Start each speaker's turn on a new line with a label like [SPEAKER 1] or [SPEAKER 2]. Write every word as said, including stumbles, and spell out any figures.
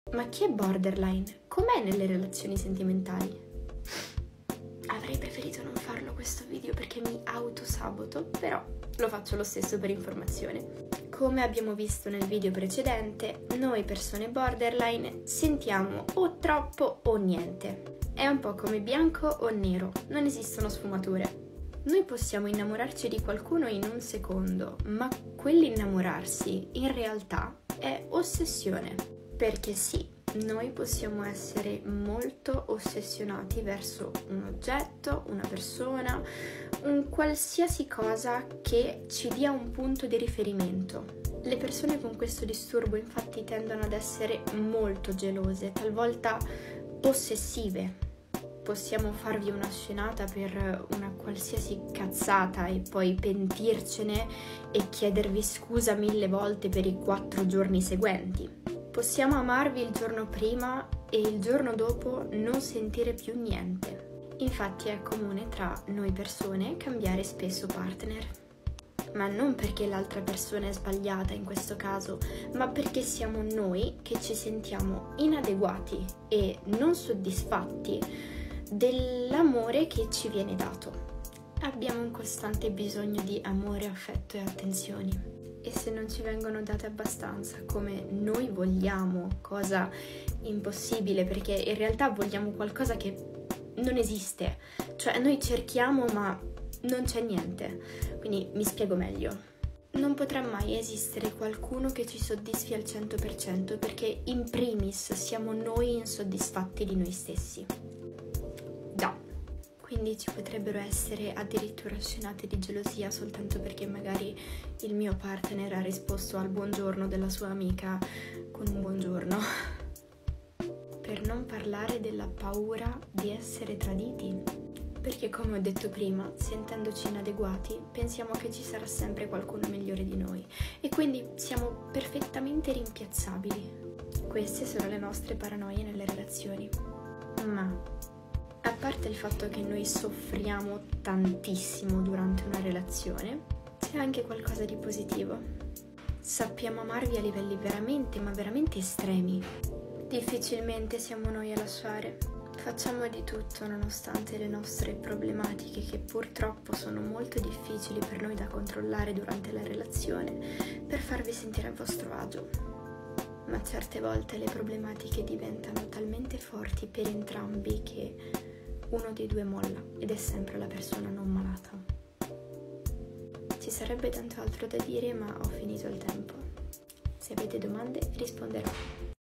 [SPEAKER 1] Ma chi è borderline? Com'è nelle relazioni sentimentali? Avrei preferito non farlo questo video perché mi autosaboto, però lo faccio lo stesso per informazione. Come abbiamo visto nel video precedente, noi persone borderline sentiamo o troppo o niente. È un po' come bianco o nero, non esistono sfumature. Noi possiamo innamorarci di qualcuno in un secondo, ma quell'innamorarsi in realtà è ossessione. Perché sì, noi possiamo essere molto ossessionati verso un oggetto, una persona, un qualsiasi cosa che ci dia un punto di riferimento. Le persone con questo disturbo infatti tendono ad essere molto gelose, talvolta possessive. Possiamo farvi una scenata per una qualsiasi cazzata e poi pentircene e chiedervi scusa mille volte per i quattro giorni seguenti. Possiamo amarvi il giorno prima e il giorno dopo non sentire più niente. Infatti è comune tra noi persone cambiare spesso partner. Ma non perché l'altra persona è sbagliata in questo caso, ma perché siamo noi che ci sentiamo inadeguati e non soddisfatti dell'amore che ci viene dato. Abbiamo un costante bisogno di amore, affetto e attenzioni. E se non ci vengono date abbastanza come noi vogliamo, cosa impossibile perché in realtà vogliamo qualcosa che non esiste, cioè noi cerchiamo ma non c'è niente. Quindi mi spiego meglio. Non potrà mai esistere qualcuno che ci soddisfi al cento per cento perché in primis siamo noi insoddisfatti di noi stessi. Già. Quindi ci potrebbero essere addirittura scenate di gelosia soltanto perché magari il mio partner ha risposto al buongiorno della sua amica con un buongiorno. Per non parlare della paura di essere traditi. Perché come ho detto prima, sentendoci inadeguati, pensiamo che ci sarà sempre qualcuno migliore di noi e quindi siamo perfettamente rimpiazzabili. Queste sono le nostre paranoie nelle relazioni. Ma a parte il fatto che noi soffriamo tantissimo durante una relazione, c'è anche qualcosa di positivo. Sappiamo amarvi a livelli veramente, ma veramente estremi. Difficilmente siamo noi a lasciare. Facciamo di tutto nonostante le nostre problematiche che purtroppo sono molto difficili per noi da controllare durante la relazione per farvi sentire a vostro agio. Ma certe volte le problematiche diventano talmente forti per entrambi che uno dei due molla ed è sempre la persona non malata. Ci sarebbe tanto altro da dire ma ho finito il tempo. Se avete domande risponderò.